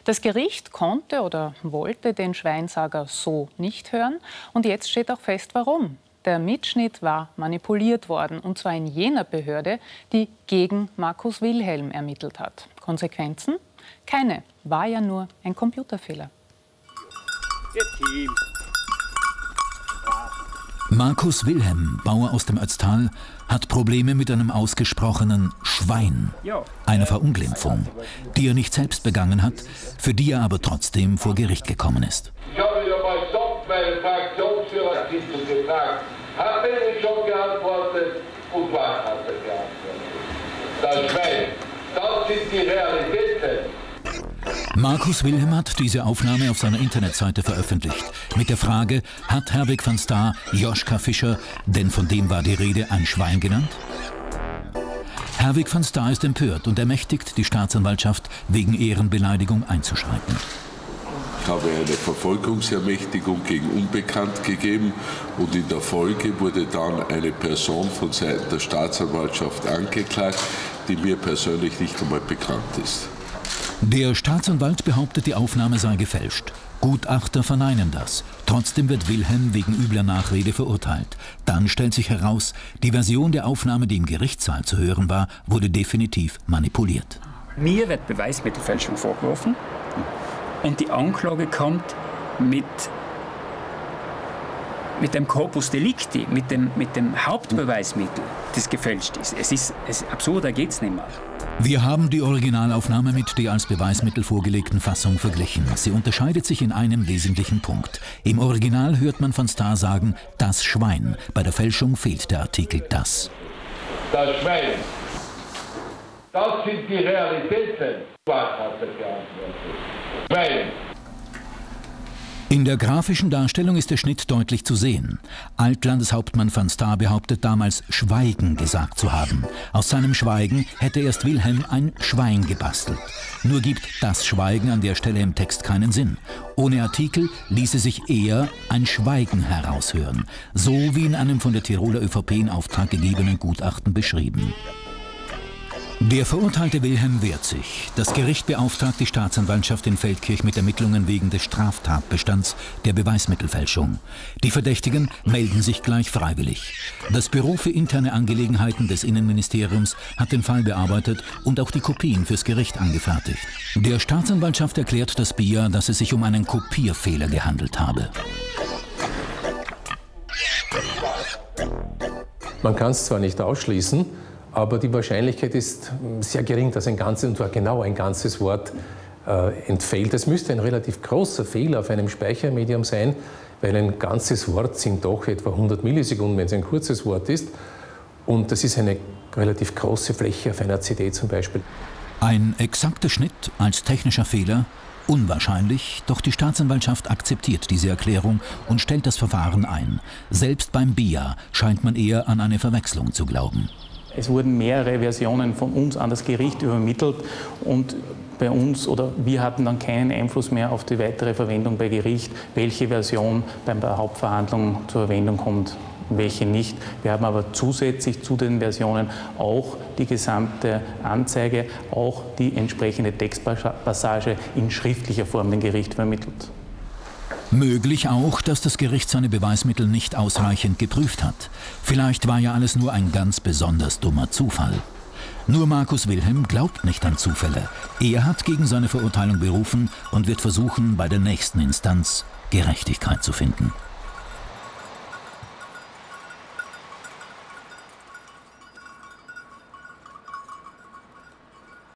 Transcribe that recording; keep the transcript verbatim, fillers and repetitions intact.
Das Gericht konnte oder wollte den Schweinsager so nicht hören. Und jetzt steht auch fest, warum. Der Mitschnitt war manipuliert worden, und zwar in jener Behörde, die gegen Markus Wilhelm ermittelt hat. Konsequenzen? Keine. War ja nur ein Computerfehler. Markus Wilhelm, Bauer aus dem Ötztal, hat Probleme mit einem ausgesprochenen Schwein. Eine Verunglimpfung, die er nicht selbst begangen hat, für die er aber trotzdem vor Gericht gekommen ist. Ich habe wieder mal dort meine Fraktionsführer gefragt. Hat er nicht schon geantwortet und was hat er geantwortet? Das Schwein, das sind die Realitäten. Markus Wilhelm hat diese Aufnahme auf seiner Internetseite veröffentlicht. Mit der Frage, hat Herwig van Staar Joschka Fischer, denn von dem war die Rede, ein Schwein genannt? Herwig van Staar ist empört und ermächtigt die Staatsanwaltschaft, wegen Ehrenbeleidigung einzuschreiten. Ich habe eine Verfolgungsermächtigung gegen Unbekannt gegeben und in der Folge wurde dann eine Person von Seiten der Staatsanwaltschaft angeklagt, die mir persönlich nicht einmal bekannt ist. Der Staatsanwalt behauptet, die Aufnahme sei gefälscht. Gutachter verneinen das. Trotzdem wird Wilhelm wegen übler Nachrede verurteilt. Dann stellt sich heraus, die Version der Aufnahme, die im Gerichtssaal zu hören war, wurde definitiv manipuliert. Mir wird Beweismittelfälschung vorgeworfen und die Anklage kommt mit, mit dem Corpus Delicti, mit dem, mit dem Hauptbeweismittel, das gefälscht ist. Es ist, es ist absurder geht es nicht mehr. Wir haben die Originalaufnahme mit der als Beweismittel vorgelegten Fassung verglichen. Sie unterscheidet sich in einem wesentlichen Punkt. Im Original hört man van Staar sagen, das Schwein. Bei der Fälschung fehlt der Artikel das. Das Schwein, das sind die Realitäten. Was hat er geantwortet? Schwein. In der grafischen Darstellung ist der Schnitt deutlich zu sehen. Altlandeshauptmann van Staar behauptet damals, Schweigen gesagt zu haben. Aus seinem Schweigen hätte erst Wilhelm ein Schwein gebastelt. Nur gibt das Schweigen an der Stelle im Text keinen Sinn. Ohne Artikel ließe sich eher ein Schweigen heraushören. So wie in einem von der Tiroler ÖVP in Auftrag gegebenen Gutachten beschrieben. Der verurteilte Wilhelm wehrt sich. Das Gericht beauftragt die Staatsanwaltschaft in Feldkirch mit Ermittlungen wegen des Straftatbestands der Beweismittelfälschung. Die Verdächtigen melden sich gleich freiwillig. Das Büro für interne Angelegenheiten des Innenministeriums hat den Fall bearbeitet und auch die Kopien fürs Gericht angefertigt. Der Staatsanwaltschaft erklärt das B I A, dass es sich um einen Kopierfehler gehandelt habe. Man kann es zwar nicht ausschließen, aber die Wahrscheinlichkeit ist sehr gering, dass ein ganzes, und zwar genau ein ganzes Wort äh, entfällt. Es müsste ein relativ großer Fehler auf einem Speichermedium sein, weil ein ganzes Wort sind doch etwa hundert Millisekunden, wenn es ein kurzes Wort ist. Und das ist eine relativ große Fläche auf einer C D zum Beispiel. Ein exakter Schnitt als technischer Fehler? Unwahrscheinlich, doch die Staatsanwaltschaft akzeptiert diese Erklärung und stellt das Verfahren ein. Selbst beim B I A scheint man eher an eine Verwechslung zu glauben. Es wurden mehrere Versionen von uns an das Gericht übermittelt und bei uns oder wir hatten dann keinen Einfluss mehr auf die weitere Verwendung bei Gericht, welche Version bei der Hauptverhandlung zur Verwendung kommt, welche nicht. Wir haben aber zusätzlich zu den Versionen auch die gesamte Anzeige, auch die entsprechende Textpassage in schriftlicher Form dem Gericht übermittelt. Möglich auch, dass das Gericht seine Beweismittel nicht ausreichend geprüft hat. Vielleicht war ja alles nur ein ganz besonders dummer Zufall. Nur Markus Wilhelm glaubt nicht an Zufälle. Er hat gegen seine Verurteilung berufen und wird versuchen, bei der nächsten Instanz Gerechtigkeit zu finden.